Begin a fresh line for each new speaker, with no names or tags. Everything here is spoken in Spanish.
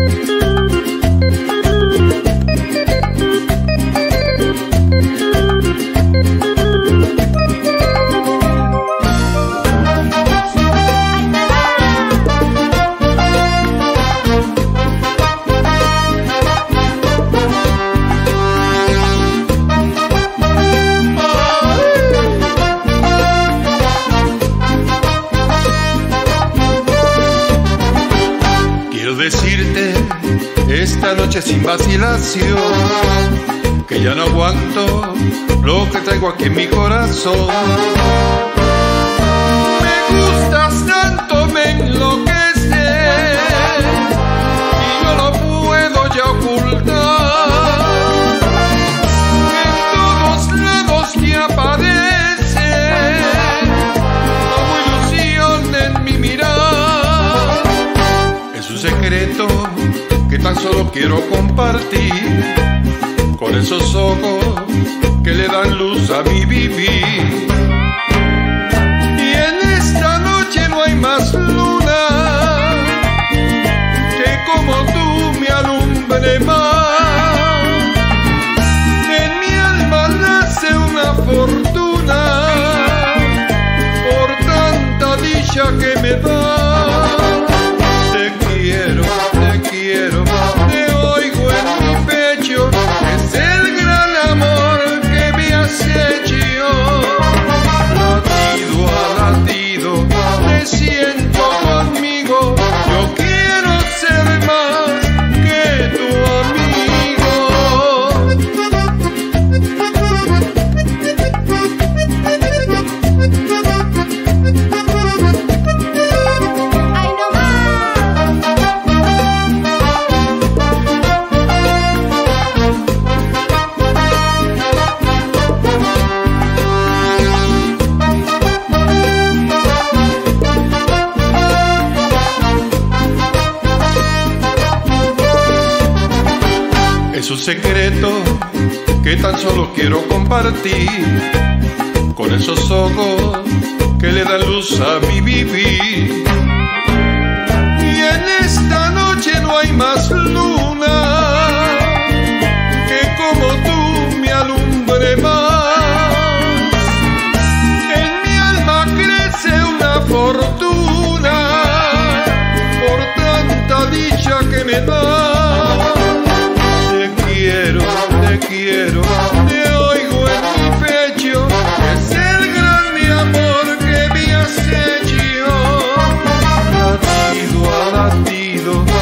Decirte esta noche sin vacilación que ya no aguanto lo que traigo aquí en mi corazón. Me gustas tanto, me enloqueces y no lo puedo ya ocultar. En todos lados te aparece como ilusión en mi mirar. Es un secreto que tan solo quiero compartir con esos ojos que le dan luz a mi vivir. Y en esta noche no hay más luna que como tú me alumbre más. En mi alma nace una fortuna por tanta dicha que me da. Te quiero, te oigo en mi pecho, es el gran amor que me has hecho. Latido a latido, te siento conmigo, yo quiero ser más que tu amigo. Es un secreto que tan solo quiero compartir con esos ojos que le dan luz a mi vivir. Y en esta noche no hay más luna que como tú me alumbre más. En mi alma crece una fortuna por tanta dicha que me da. Te quiero, te oigo en mi pecho, es el gran amor que me has hecho. Latido a latido,